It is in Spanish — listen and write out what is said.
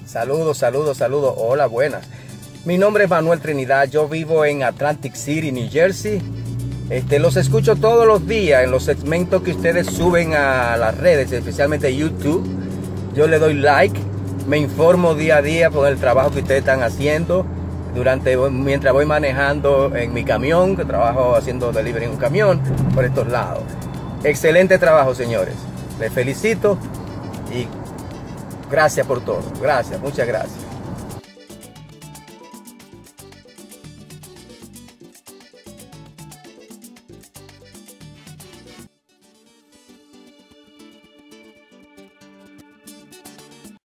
Saludos, saludos, saludos. Hola, buenas. Mi nombre es Manuel Trinidad. Yo vivo en Atlantic City, New Jersey. Los escucho todos los días en los segmentos que ustedes suben a las redes, especialmente YouTube. Yo le doy like, me informo día a día por el trabajo que ustedes están haciendo mientras voy manejando en mi camión, que trabajo haciendo delivery en un camión por estos lados. Excelente trabajo, señores. Les felicito y gracias por todo. Gracias, muchas gracias.